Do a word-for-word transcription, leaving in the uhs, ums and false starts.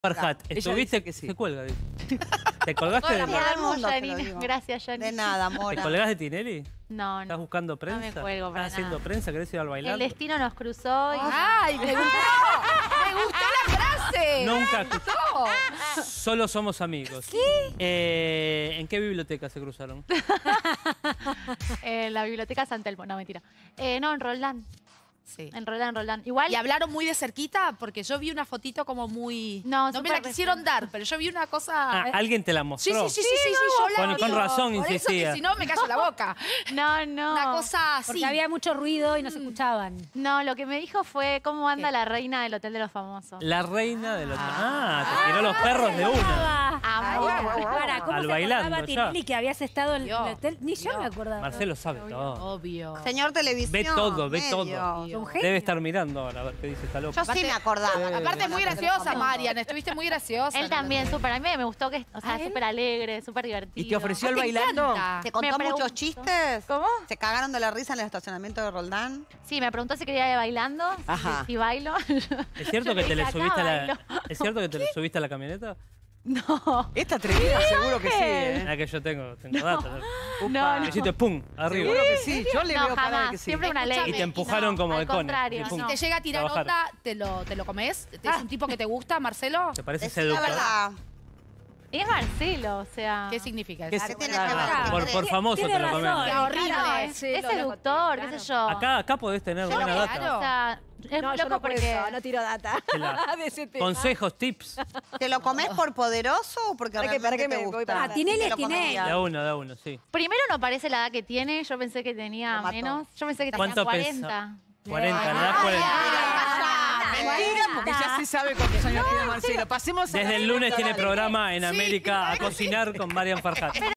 Farhat, estuviste que sí. Se cuelga. ¿Te colgaste de Hola, mundo? Janine. Gracias, Janine. De nada, amor. ¿Te colgás de Tinelli? No, no. ¿Estás buscando prensa? No me cuelgo para ¿Estás haciendo nada. prensa? ¿Querés ir al bailar? El destino nos cruzó y... ¡Ay, me gustó! ¡Me gustó la frase! Nunca. ¡Me gustó! Solo somos amigos. ¿Qué? Eh, ¿En qué biblioteca se cruzaron? En la biblioteca San Telmo. No, mentira. Eh, no, en Roldán. Sí. En Roldán, en Roldán. Igual... ¿Y hablaron muy de cerquita? Porque yo vi una fotito como muy... No, no me súper la quisieron dar, pero yo vi una cosa... Ah, ¿alguien te la Sí, mostró? sí, sí, sí, sí, sí, yo la Con- vi. con razón Por eso insistía. que si no me callo la boca. No, no. Una cosa así. Porque había mucho ruido y no se escuchaban. No, lo que me dijo fue cómo anda ¿Qué? la reina del Hotel de los Famosos. La reina de los... Ah, te tiró los perros de una. Amor. Para, ¿cómo Al se bailando, acordaba ya. Tinelli que habías estado en el Dios, hotel? Ni yo Dios. me acordaba. Marcelo sabe todo. Obvio. Señor Televisión. Ve todo, ve medios. todo. Un genio. Debe estar mirando ahora a ver qué dice esta loca. Yo sí me acordaba. Aparte es muy graciosa, Marian. Estuviste muy graciosa. Él también, súper. A mí me gustó que, o sea, ¿A él? súper alegre, súper divertido. ¿Y te ofreció el ¿Te bailando? encanta? ¿Te contó Me muchos pregunto. chistes? ¿Cómo? ¿Se cagaron de la risa en el estacionamiento de Roldán? Sí, me preguntó si quería ir bailando, Ajá. si, si bailo. ¿Es cierto Yo que le te le dije, acá subiste a la... bailo. ¿Es cierto que te le subiste a la camioneta? No. Esta atrevida seguro que sí, ¿eh? La que yo tengo, tengo datos. No, no. Hiciste pum, arriba. Seguro que sí. Yo le No, veo cara de jamás. que sí. Siempre una ley. Y te empujaron No, como al de cone. contrario, Y pum. no. ¿Te llega a tirar Trabajar. onda? ¿Te lo, te lo comes? ¿Es un tipo que te gusta, Marcelo? ¿Te parece Decí la seductor? verdad. Y es Marcelo, o sea... ¿Qué significa ¿Qué eso? ¿Qué se- tiene Ah, que ver? ah, ¿Qué Por, crees? por famoso Tiene te lo razón. comemos. Qué horrible. Claro, es, es seductor, qué sé yo. Acá, acá podés tener Yo buena lo data. claro. O sea, es No, muy yo loco no porque... puedo, no tiro data Te la- de ese tema. Consejos, tips. ¿Te lo comes por poderoso o porque Para que- para realmente que te me voy gusta? para Ah, Tinelli Te es lo Tinelli. comerías. De uno, de uno, sí. Primero no parece la edad que tiene, yo pensé que tenía Lo mató. menos. Yo pensé que tenía ¿Cuánto cuarenta. pesa? cuarenta, ¿no? cuarenta. Mentira, porque ya se sabe cuántos años tiene Marcelo. Pasemos a la Desde el lunes pregunta, tiene dale. programa en América a cocinar con Marian Farhat.